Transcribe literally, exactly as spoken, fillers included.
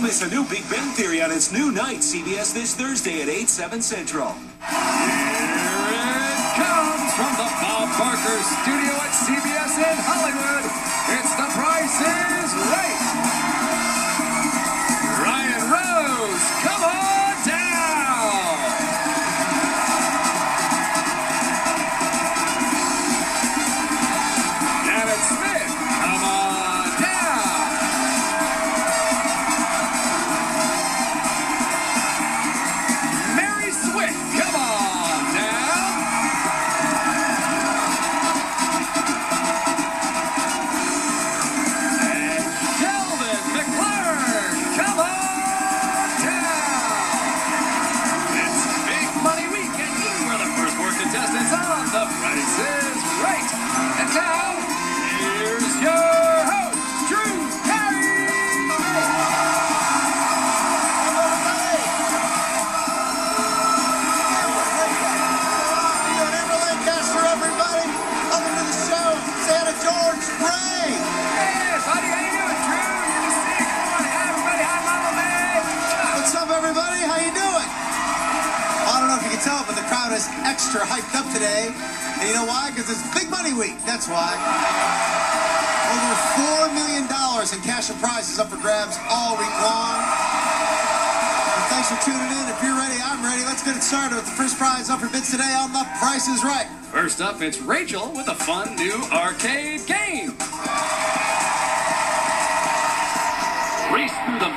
miss a new Big Bang Theory on its new night, C B S this Thursday at eight, seven Central. Here it comes from the Bob Barker studio at C B S in Hollywood. It's The Price is Right. Ryan Rose, come on down. Janet Smith, come on down. Mary Swift, come on down. And Sheldon McClure, come on down. It's Big Money Week, and you are the first four contestants on The Price is Right. And now, here's your host, Drew Carey. Lancaster, everybody. Welcome to the show. Santa George Gray. Hey, buddy, how you doing, Drew? You're just sick. Come on, hi, everybody. Hi, Mama May. What's up, everybody? How you doing? Well, I don't know if you can tell, but the crowd is extra hyped up today. And you know why? Because it's Big Money Week. That's why. Over four million dollars in cash and prizes up for grabs all week long. And thanks for tuning in. If you're ready, I'm ready. Let's get it started with the first prize up for bids today on The Price is Right. First up, it's Rachel with a fun new arcade game. Race through the